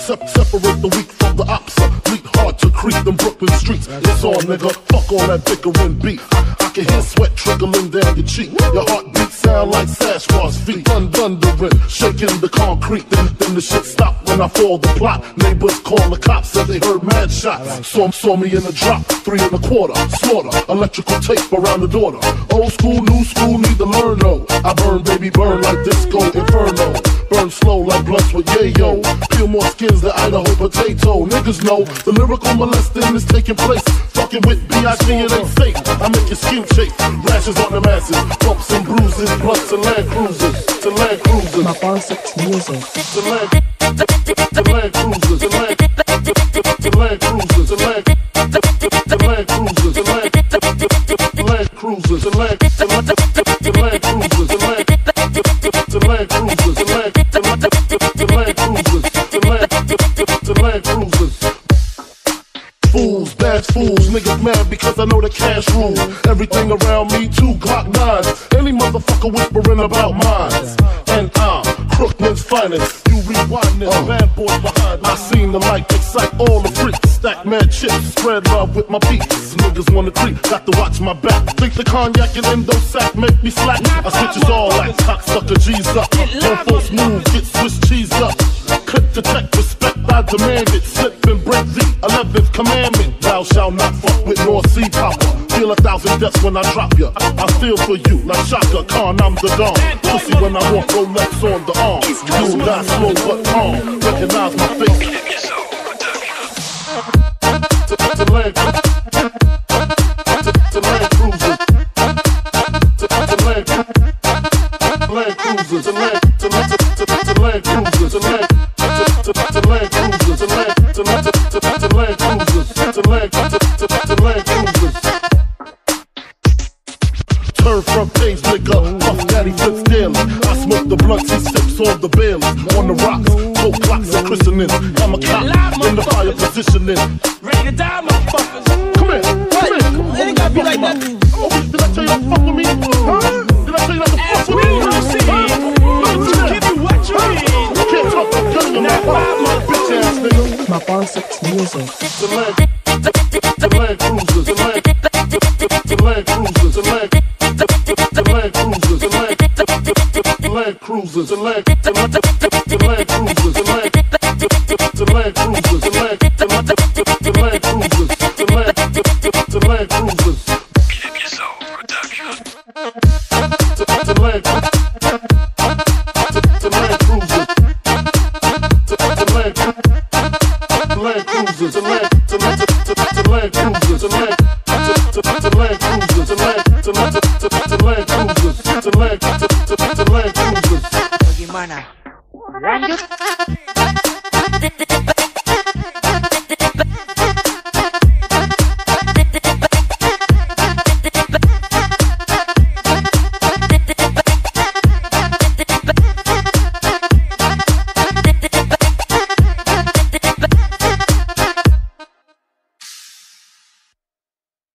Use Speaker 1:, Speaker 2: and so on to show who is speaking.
Speaker 1: Separate the weak from the ops. Lead hard to creep them Brooklyn streets. It's on, nigga. Fuck all that bickering beat. I can hear sweat trickling down your cheek. Your heartbeat sound like Sasquatch feet. Thundering, shaking the concrete. Then the shit stopped when I fall the plot. Neighbors call the cops, said they heard mad shots. Saw me in the drop, 3 1/4. Slaughter, electrical tape around the daughter. Old school, new school, need to learn though. I burn, baby, burn like disco inferno. Burn slow like blunts with yayo. Peel more skins than Idaho potato. Niggas know the lyrical molesting is taking place. Fucking with B.I.G. it ain't safe. I make your skin shake. Rashes on the masses. Bumps and bruises. Blunts and Land Cruisers. To Land Cruisers.
Speaker 2: My bar 6 music.
Speaker 1: To Land Cruisers. To Land Cruisers. To Land Cruisers. To Land Cruisers. To Land Cruisers. To Land Fools, bad fools, niggas mad because I know the cash rules. Everything around me, 2 Glock 9s. Any motherfucker whispering about mines. And I'm Crooklyn's finest. You rewind this, bad boy behind. I seen the light excite all the freaks. Stack mad chips, spread love with my peeps. Niggas wanna creep, got to watch my back. Think the cognac and endo sack make me slack. I switches all that, cocksucker G's up. When folks move, get Swiss cheese up. Clip the tech, respect I demand it. Slip and break the 11th commandment. Thou shalt not fuck with North Sea Popper. Feel 1,000 deaths when I drop ya. I feel for you like Shaka Khan, I'm the Don. Pussy when I walk, Rolex on the arm. You die slow but calm. Recognize my face. To Land Cruisers. To Land Cruisers. To Land Cruisers. To Land Turn front page, nigga, Puff Daddy flips daily. I smoke the blunts, he sips on the Bailey. On the rocks, cold clocks and christening. I'm a cop in the fire positioning.
Speaker 3: Ready to die, motherfuckers.
Speaker 1: Come here, come here.
Speaker 3: It ain't gotta be like that.
Speaker 1: Oh, did I tell you not to fuck with me? Huh? Did I tell you not to fuck with me?
Speaker 3: Give you what you need.
Speaker 1: You can't talk about cutting my bitch ass nigga.
Speaker 2: My bar 6 music.
Speaker 1: To Land Cruisers. To Land Cruisers. To Land Cruisers. To Land Cruisers. To Land Cruisers. To Land Cruisers. To Land Cruisers. To Land Cruisers. To Land Cruisers.
Speaker 4: Keep your soul production.
Speaker 1: To Land Cruisers. To Land Cruisers. To Land Cruisers. To Land
Speaker 3: Gimana? Lanjut.